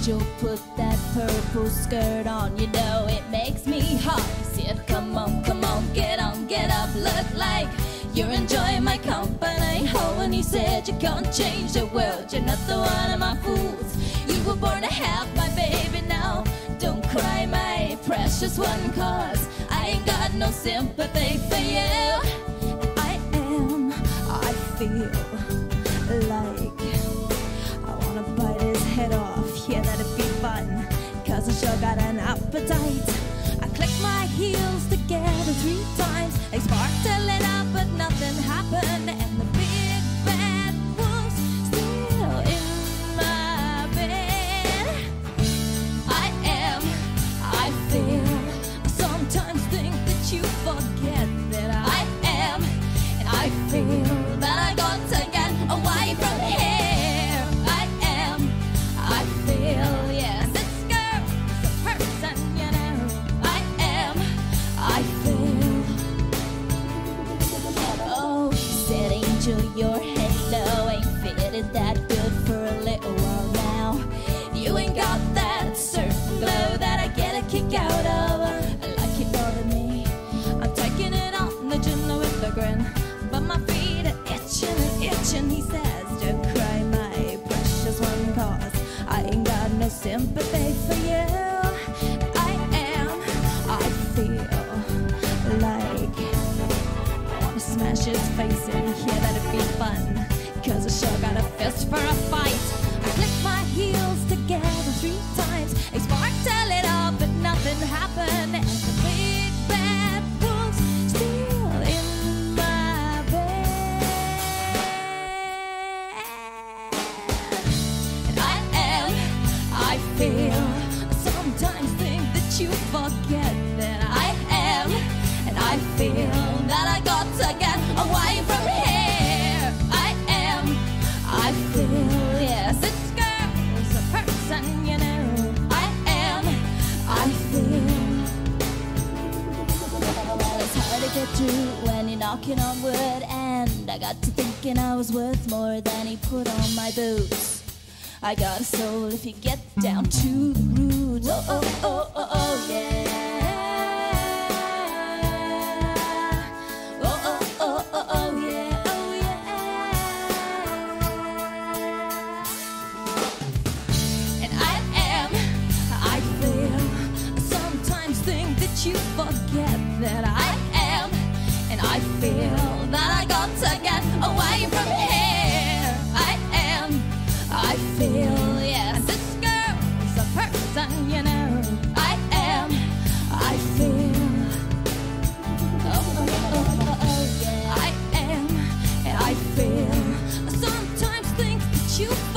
angel, put that purple skirt on. You know it makes me hot. Said, come on, get on, get up. Look like you're enjoying my company. Oh, and he said, you can't change the world. You're not the one of my fools. You were born to have my baby now. Don't cry, my precious one, cause I ain't got no sympathy for you. I feel like I wanna bite his head off. Yeah, that'd be fun, cause I sure got an appetite. I clicked my heels together 3 times. They sparked a little, but nothing happened. And the big bad wolf's still in my bed. I feel, I sometimes think that you forget that I am. And I feel that I got to get away from here. I feel, yes, this girl's a person, you know. I feel. Oh, said angel, your halo ain't fitted that good for a little while now. You ain't got that certain glow that I get a kick out of. I like it more than me. I'm taking it on the gin with a grin, but my feet are itching and itching. He says, don't cry, my precious one, cause I ain't got no sympathy for you. I feel like I wanna smash his face in here, that'd be fun, cause I sure got a fist for a fight. I clicked my heels together 3 times. They sparked a little, but nothing happened. And the big bad wolf's still in my bed. And I feel, sometimes think that you forget that I am. And I feel that I got to get away from here. I feel, yes, this girl's a person, you know. I feel. Well, it's hard to get through when you're knocking on wood, and I got to thinking I was worth more than he put on my boots. I got a soul if you get down to the roots. Oh, oh, oh, oh, oh, yeah. Oh, oh, oh, oh, oh, yeah. Oh, yeah. And I feel, sometimes think that you forget that I am. And I feel that I got to get away from here. I feel, yes, this girl's a person, you know. I feel. Oh, oh, oh, oh, oh, yeah. I am, and I feel. I sometimes think that you